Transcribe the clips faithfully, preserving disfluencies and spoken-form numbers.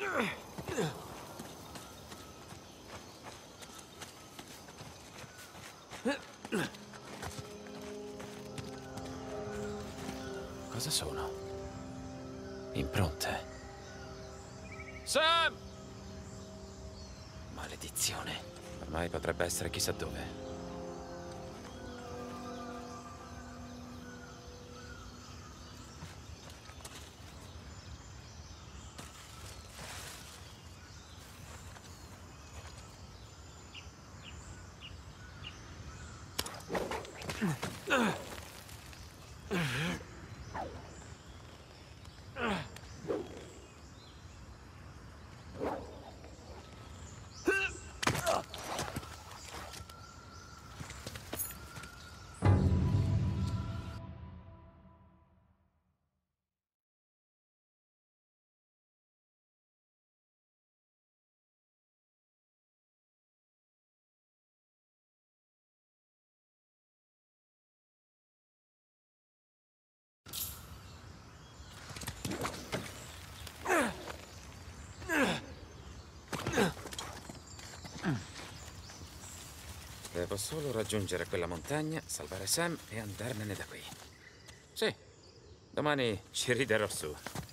Cosa sono? Impronte. Sam! Maledizione. Ormai potrebbe essere chissà dove. Devo solo raggiungere quella montagna, salvare Sam e andarmene da qui. Sì, domani ci riderò su.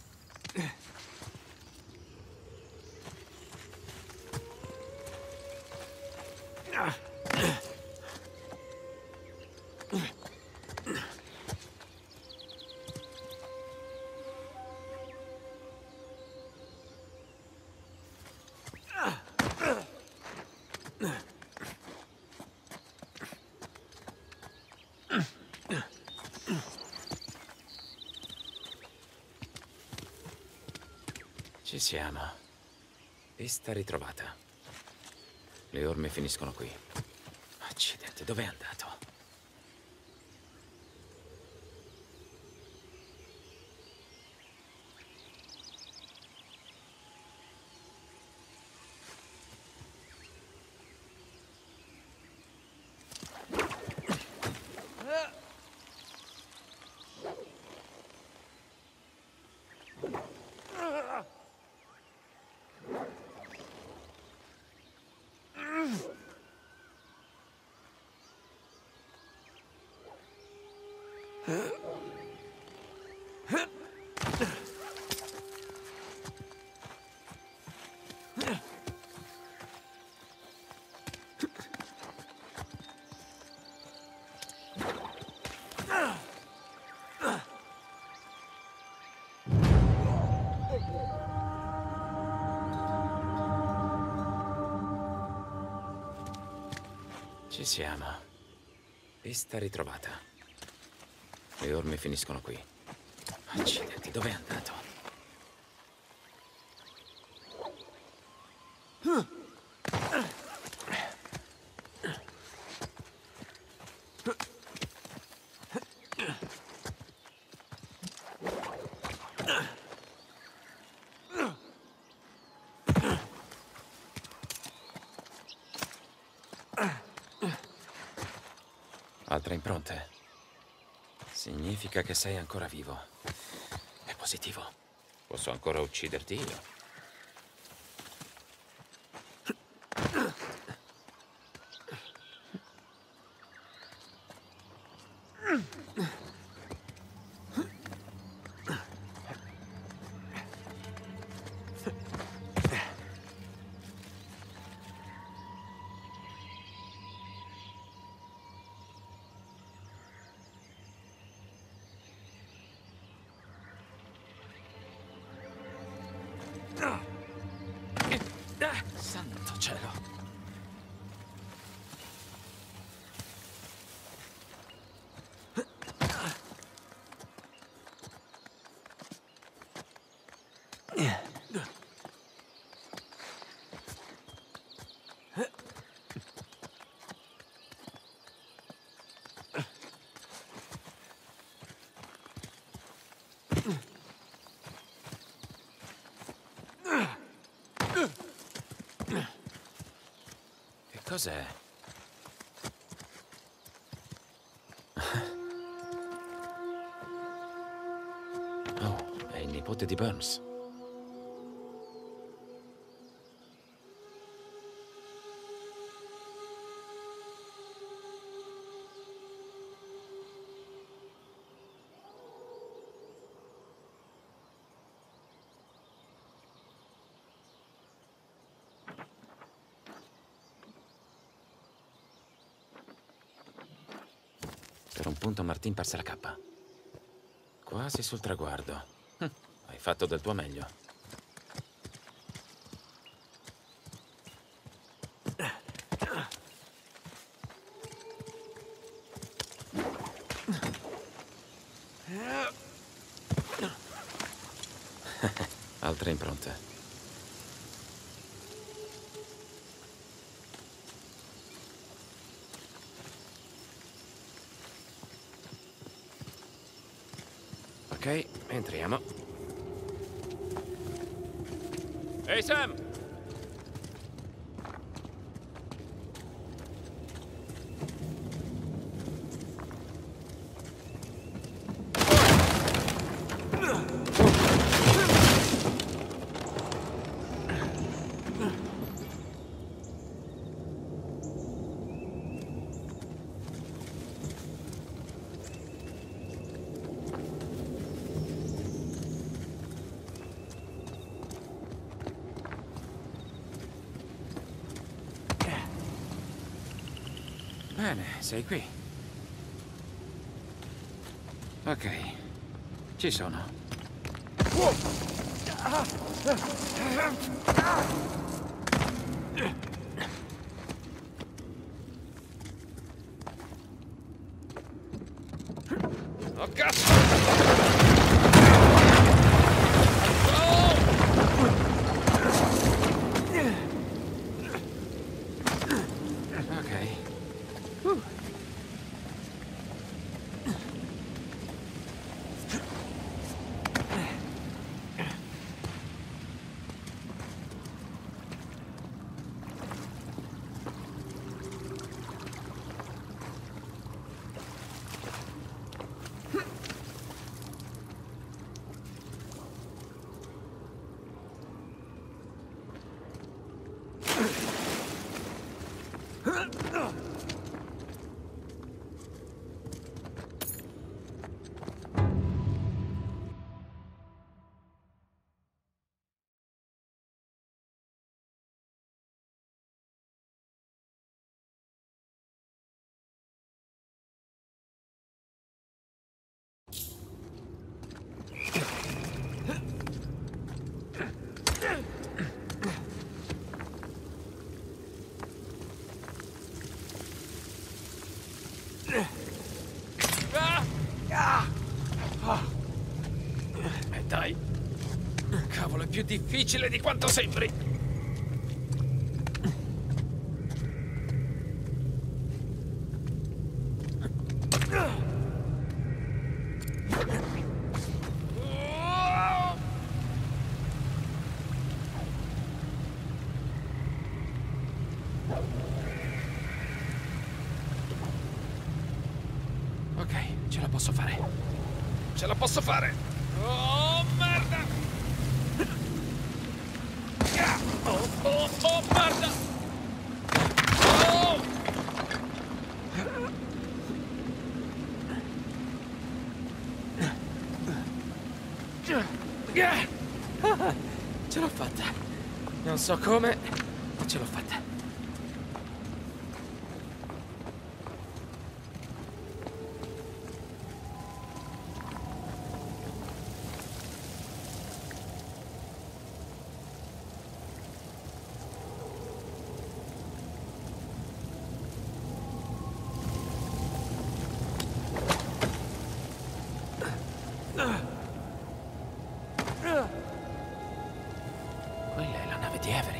Ci siamo. Pista ritrovata. Le orme finiscono qui. Accidenti, dov'è andato? Ci siamo. Pista ritrovata. Le orme finiscono qui. Accidenti, dov'è andato? Altre impronte. Significa che sei ancora vivo. È positivo. Posso ancora ucciderti io. Santo cielo. Cos'è? Oh, è il nipote di Burns. Un punto Martin perse la cappa. Quasi sul traguardo. Hm, hai fatto del tuo meglio. Altre impronte. Ok, entriamo. Ehi, Sam! Bene, sei qui. Ok, ci sono. Oh, cazzo! Ok. Uh. E dai. Cavolo, è più difficile di quanto sembri. Ok, ce la posso fare. Ce la posso fare. Oh, merda! Oh, oh, oh, merda! Oh! Ce l'ho fatta. Non so come, ma ce l'ho fatta. Quella è la nave di Avery.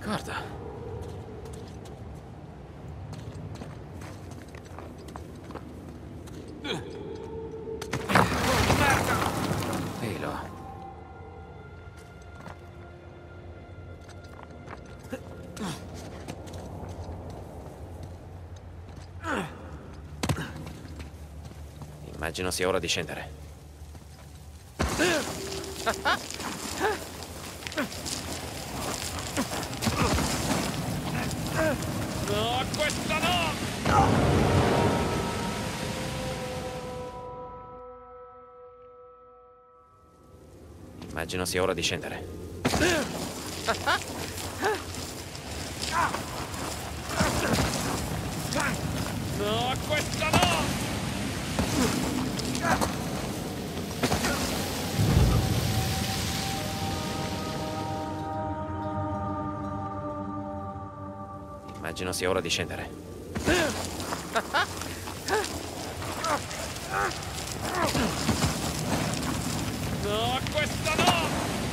d'accordo. Velo. Immagino sia ora di scendere. No, questa no! Immagino sia ora di scendere. No, questa no! Immagino sia ora di scendere. No, questa no!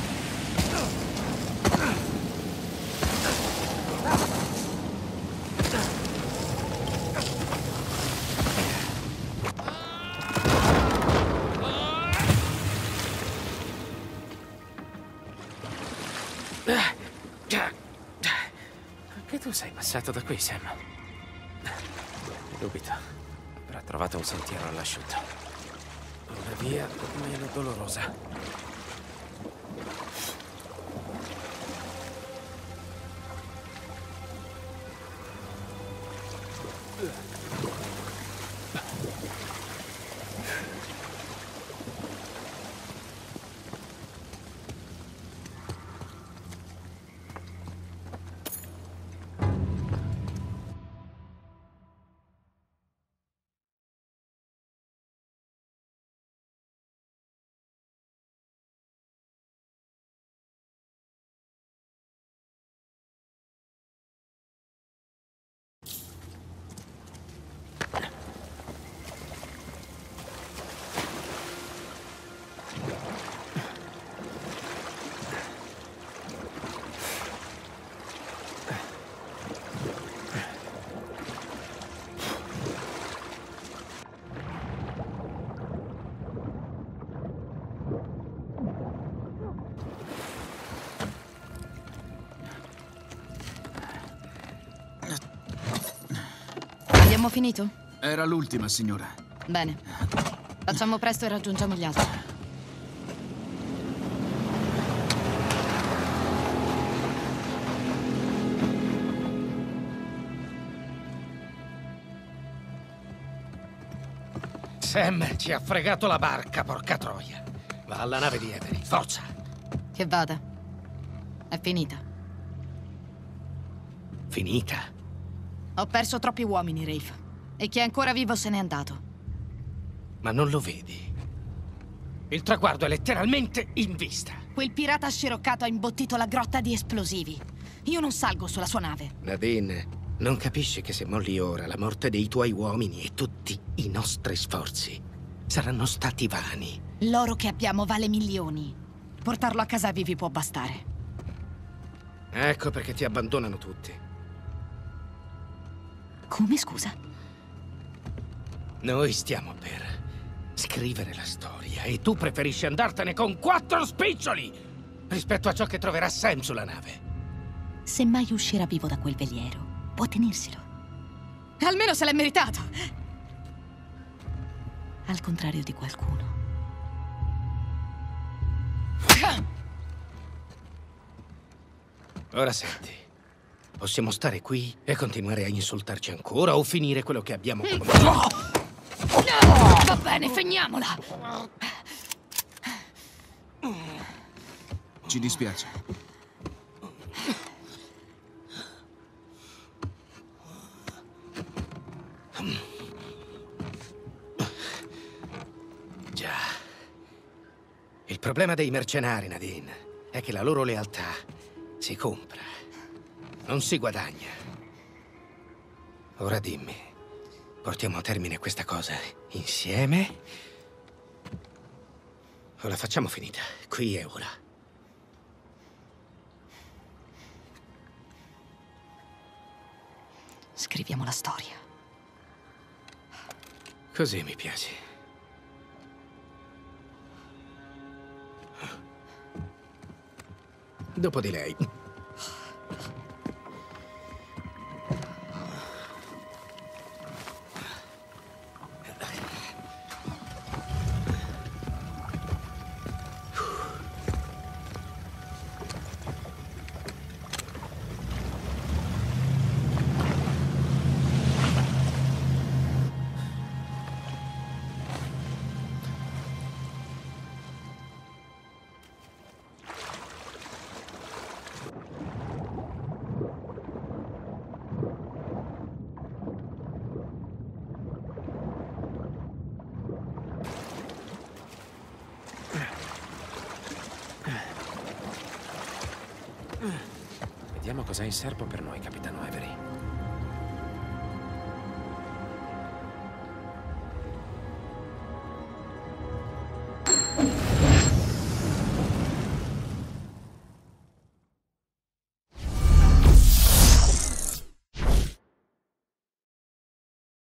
Anche tu sei passato da qui, Sam. Dubito. Avrà trovato un sentiero all'asciutto. Una via meno dolorosa. Abbiamo finito? Era l'ultima, signora. Bene. Facciamo presto e raggiungiamo gli altri. Sam ci ha fregato la barca, porca troia. Va alla nave di Avery, forza! Che vada. È finita. Finita? Ho perso troppi uomini, Rafe. E chi è ancora vivo se n'è andato. Ma non lo vedi? Il traguardo è letteralmente in vista. Quel pirata sciroccato ha imbottito la grotta di esplosivi. Io non salgo sulla sua nave. Nadine, non capisci che se molli ora la morte dei tuoi uomini e tutti i nostri sforzi saranno stati vani. L'oro che abbiamo vale milioni. Portarlo a casa vivi può bastare. Ecco perché ti abbandonano tutti. Come, scusa? Noi stiamo per scrivere la storia e tu preferisci andartene con quattro spiccioli rispetto a ciò che troverà Sam sulla nave. Se mai uscirà vivo da quel veliero, può tenerselo. Almeno se l'è meritato. Al contrario di qualcuno. Ora senti. Possiamo stare qui e continuare a insultarci ancora o finire quello che abbiamo cominciato? Va bene, finiamola! Ci dispiace. Già. Il problema dei mercenari, Nadine, è che la loro lealtà si compra, non si guadagna. Ora dimmi, portiamo a termine questa cosa insieme? O la facciamo finita, qui e ora? Scriviamo la storia. Così mi piace. Dopo di lei. Vediamo cosa ha in serbo per noi, capitano Avery.